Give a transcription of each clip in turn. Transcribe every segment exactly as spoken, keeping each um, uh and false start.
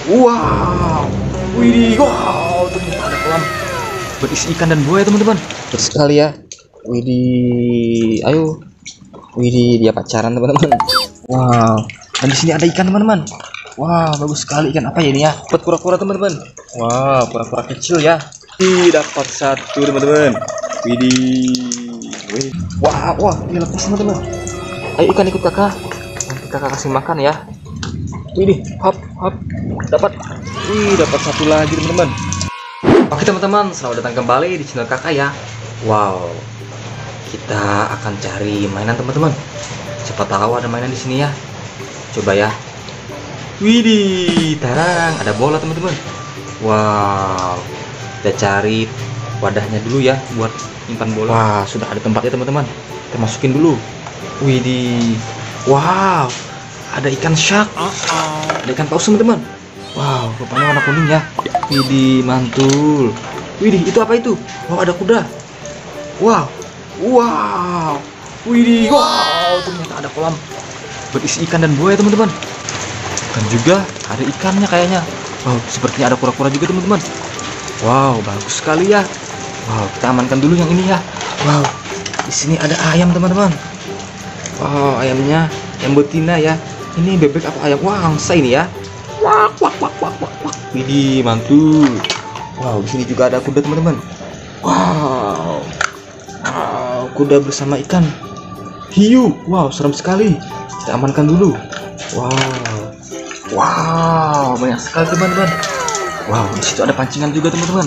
Wow, widih, wow, ternyata ada kolam berisi ikan dan buaya teman-teman. Betul sekali ya. Widih, ayo. Widih, dia pacaran teman-teman. Wow, dan di sini ada ikan teman-teman. Wow, bagus sekali ikan apa ya ini ya? Dapat kura-kura teman-teman. Wow, kura-kura kecil ya. Ih, dapat satu teman-teman. Widih, widih. Wah, wah, ini lepas teman-teman. Ayo ikan ikut kakak. Nanti kakak kasih makan ya. Widih, hop, hop, dapat. Wih, dapat satu lagi teman-teman. Oke teman-teman, selamat datang kembali di channel kakak ya. Wow, kita akan cari mainan teman-teman. Siapa tahu ada mainan di sini ya. Coba ya. Widih, tarang, ada bola teman-teman. Wow, kita cari wadahnya dulu ya buat nyimpan bola. Wah, sudah ada tempatnya teman-teman. Kita masukin dulu. Widih, wow, ada ikan shark, ada ikan paus teman-teman. Wow, rupanya warna kuning ya. Widih, mantul. Widih, itu apa itu? Wow, ada kuda. Wow, wow, widih, wow, ternyata ada kolam berisi ikan dan buaya teman-teman. Dan juga ada ikannya kayaknya. Wow, sepertinya ada kura-kura juga teman-teman. Wow, bagus sekali ya. Wow, kita amankan dulu yang ini ya. Wow, di sini ada ayam teman-teman. Wow, ayamnya yang betina ya. Ini bebek apa ayam? Wah, angsa ini ya. Wah, wah, wah, wah, wah, wah. Widih, mantul. Wow, di sini juga ada kuda teman-teman. Wow, wow, kuda bersama ikan hiu. Wow, serem sekali. Kita amankan dulu. Wow, wow, banyak sekali teman-teman. Wow, di situ ada pancingan juga teman-teman.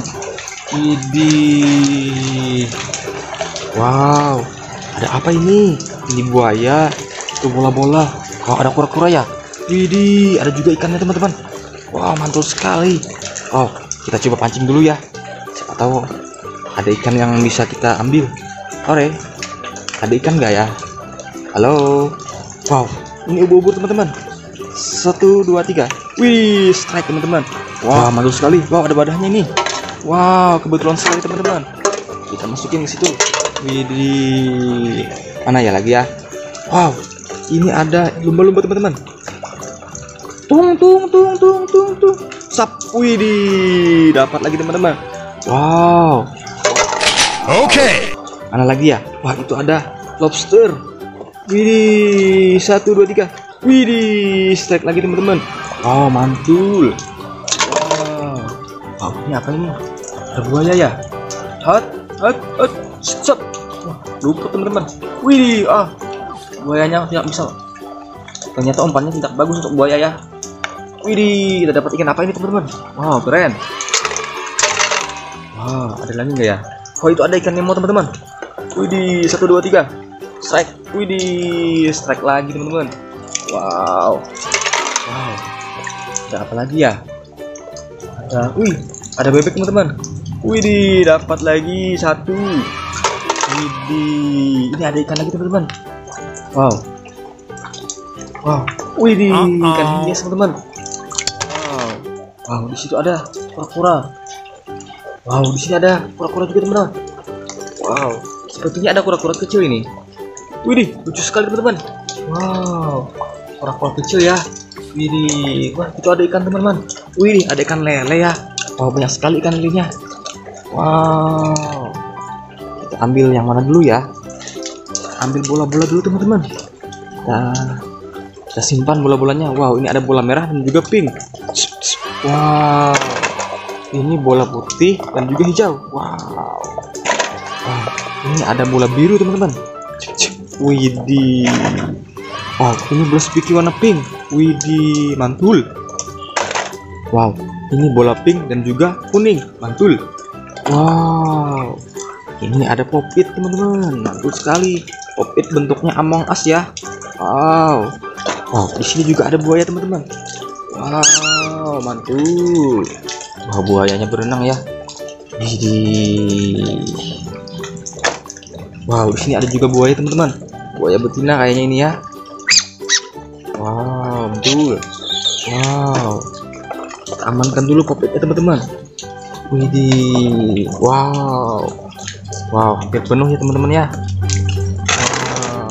Widih. Wow, ada apa ini? Ini buaya. Itu bola-bola. Wow, ada kura-kura ya. Widih, ada juga ikannya teman-teman. Wow, mantul sekali. Wow, kita coba pancing dulu ya. Siapa tahu ada ikan yang bisa kita ambil. Ore, ada ikan nggak ya? Halo. Wow, ini ubur-ubur teman-teman. Satu, dua, tiga. Wih, strike teman-teman. Wow, mantul sekali. Wow, ada wadahnya ini. Wow, kebetulan sekali teman-teman. Kita masukin ke situ. Widih. Mana ya lagi ya? Wow, ini ada lumba-lumba teman-teman. Tung tung tung tung tung tung. Sap, widih, dapat lagi teman-teman. Wow. Oke. Okay. Mana lagi ya? Wah, itu ada lobster. Widih, satu dua tiga. Widih, strike lagi teman-teman. Wow, mantul. Wow. Wow, ini apa ini? Ada buaya ya? Hot, hot, hot. Stop. Wah, lupa teman-teman. Widih, ah, buayanya tidak bisa. Ternyata umpannya tidak bagus untuk buaya ya. Widih, kita dapat ikan apa ini teman-teman? Wow, keren. Wow, ada lagi nggak ya? Oh, itu ada ikan Nemo teman-teman. Widih, satu dua tiga. Strike. Widih, strike lagi teman-teman. Wow. Wow. Ada apa lagi ya? Ada, wih, ada bebek teman-teman. Widih, dapat lagi satu. Widih, ini ada ikan lagi teman-teman. Wow. Wow. Widih, ikan hias teman-teman. Wow, di situ ada kura-kura. Wow, di sini ada kura-kura juga teman-teman. Wow, sepertinya ada kura-kura kecil ini. Widih, lucu sekali teman-teman. Wow, kura-kura kecil ya. Widih, wah itu ada ikan teman-teman. Widih, ada ikan lele ya. Wow, banyak sekali ikan lelenya. Wow, kita ambil yang mana dulu ya? Ambil bola-bola dulu teman-teman. Nah, kita simpan bola-bolanya. Wow, ini ada bola merah dan juga pink. Wow, ini bola putih dan juga hijau. Wow, wow, ini ada bola biru teman-teman. Widih. Wow, ini bola spiki warna pink. Widih, mantul. Wow, ini bola pink dan juga kuning. Mantul. Wow, ini ada popit teman-teman. Mantul sekali. Popit bentuknya Among Us ya. Wow. Wow, di sini juga ada buaya teman-teman. Wow, mantul. Wah, buayanya berenang ya. Widih. Wow, di sini ada juga buaya teman-teman. Buaya betina kayaknya ini ya. Wow, mantul. Wow. Kita amankan dulu popitnya teman-teman. Widih. Wow. Wow, hampir penuh ya teman-teman ya. Wow.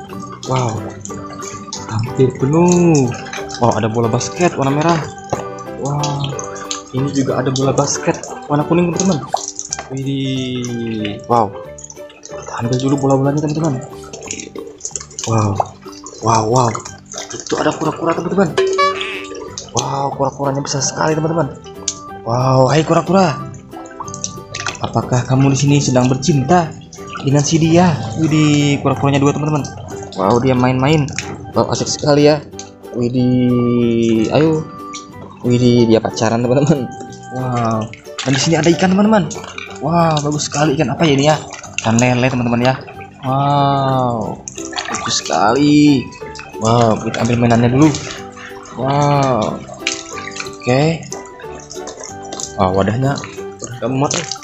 Wow. Hampir penuh. Wow, ada bola basket warna merah. Wah, ini juga ada bola basket warna kuning teman-teman. Widih, wow. Kita ambil dulu bola-bolanya teman-teman. Wow, wow, wow. Itu ada kura-kura teman-teman. Wow, kura-kuranya besar sekali teman-teman. Wow, hai kura-kura. Apakah kamu di sini sedang bercinta dengan si dia? Widih, kura-kuranya dua teman-teman. Wow, dia main-main. Wow, asik sekali ya. Widih, ayo. Widih, dia pacaran teman-teman. Wow, dan di sini ada ikan teman-teman. Wow, bagus sekali. Ikan apa ya ini ya? Ikan lele teman-teman ya. Wow, bagus sekali. Wow, kita ambil mainannya dulu. Wow, oke. Okay. Wow, wadahnya udah muat nih.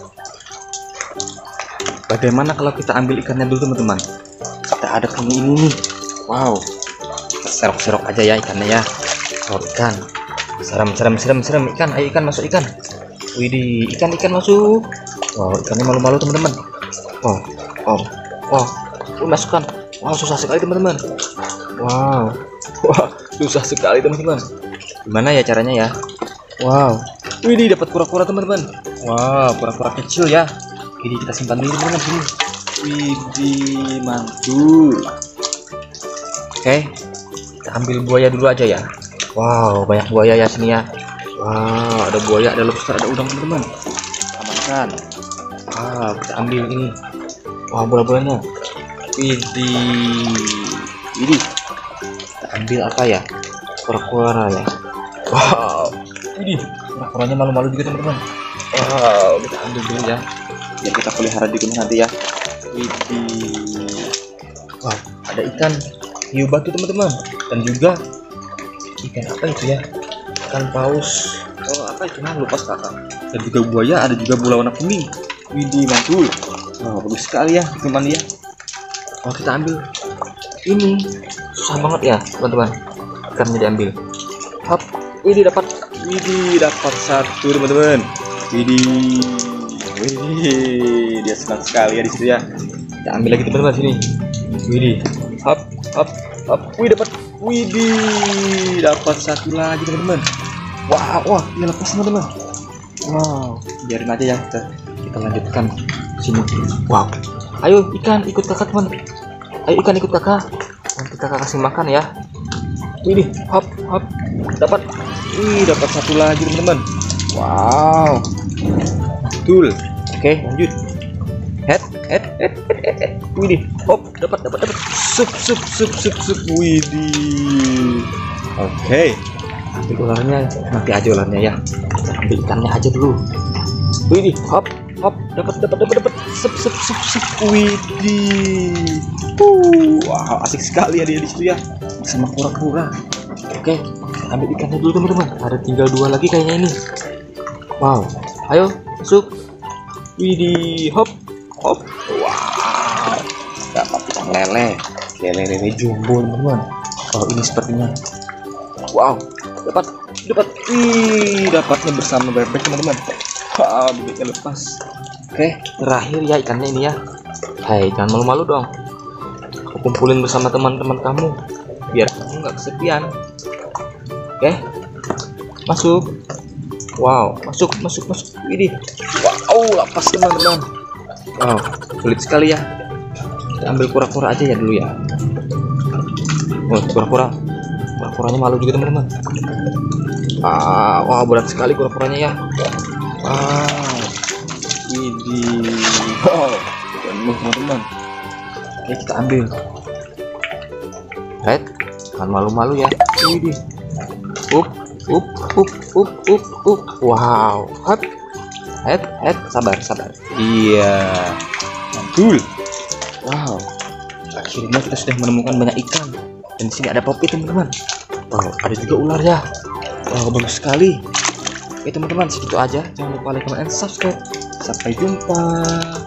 Bagaimana kalau kita ambil ikannya dulu teman-teman? Kita ada punya ini nih. Wow, kita serok-serok aja ya ikannya ya. Oh, ikan. Serem, serem, serem, serem. Ikan, ayo ikan masuk ikan. Widih, ikan, ikan masuk. Wow, ikannya malu-malu teman-teman. Wow, wow, wow. Uh, masukkan. Wow, susah sekali teman-teman. Wow, wah, susah sekali teman-teman. Gimana ya caranya ya? Wow, widih, dapat kura-kura teman-teman. Wow, kura-kura kecil ya. Ini kita simpan dulu teman-teman sini. Widih, mantul. Oke, kita ambil buaya dulu aja ya. Wow, banyak buaya ya sini ya. Wow, ada buaya, ada lobster, ada udang teman-teman. Amankan. Wow, kita ambil ini. Wow, bola-bolanya. Widih, widih. Kita ambil apa ya? Kura-kura ya. Wow, widih, kura-kuranya malu-malu juga teman-teman. Wow, kita ambil dulu ya. Biar kita pelihara di rumah nanti ya. Widih. Wow, ada ikan hiu batu teman-teman. Dan juga ikan apa itu ya? Ikan paus. Oh, apa itu? Nah, lupa kakak. Dan juga buaya, ada juga bola warna kuning. Widih, mantul. Wow, bagus sekali ya teman ya. Oh, kita ambil ini. Susah banget ya teman-teman. Ikannya diambil. Hop, widih dapat. Widih, dapat satu teman-teman. Widih. Widih, dia senang sekali ya di situ ya. Kita ambil lagi teman-teman sini. Widih, hop, hop, hop. Wih, dapat. Widih, dapat satu lagi teman-teman. Wah, wah, dia lepas teman-teman. Wow, biarin aja ya, kita kita lanjutkan sini. Wow, ayo ikan ikut kakak teman. Ayo ikan ikut kakak. Nanti kakak kasih makan ya. Widih, hop, hop, dapat. Wih, dapat satu lagi teman-teman. Wow, betul. Oke, lanjut. Head, head, head, head, head, head. Widih, hop, dapat, dapat, dapat. Sup, sup, sup, sup, sup. Widih. Oke, ambil ularnya, nanti aja ularnya ya. Kita ambil ikannya aja dulu. Widih, hop, hop, dapat, dapat, dapat, dapat. Sup, sup, sup, sup. Widih. Uh, wow, asik sekali ya dia di situ ya, bersama kura-kura. Oke, ambil ikannya dulu teman-teman. Ada tinggal dua lagi kayaknya ini. Wow, ayo masuk. Widih, hop, hop. Wow, dapat ikan lele, lele lele jumbo teman-teman. Oh, ini sepertinya. Wow, dapat, dapat. Wih, dapatnya bersama bebek teman-teman. Wow, bebeknya lepas. Oke, terakhir ya ikannya ini ya. Hai, jangan malu-malu dong. Aku kumpulin bersama teman-teman kamu, biar kamu nggak kesepian. Oke, masuk. Wow, masuk, masuk, masuk. Widih. Wow, lepas teman-teman. Wow, sulit sekali ya. Kita ambil kura-kura aja ya dulu ya. Oh, kura-kura. Kura-kuranya malu juga teman-teman. Ah, wah, berat sekali kura-kuranya ya. Wow. Widih. Wow, penuh teman-teman. Oke, kita ambil. Right, jangan malu-malu ya. Widih. Up, up, up, up, up, up. Wow, hop, head, head, sabar, sabar. Iya, mantul. Wow, akhirnya kita sudah menemukan banyak ikan. Dan di sini ada popi teman-teman. Wow, ada juga ular ya. Wow, bagus sekali. Oke teman-teman, segitu aja. Jangan lupa like, comment, and subscribe. Sampai jumpa.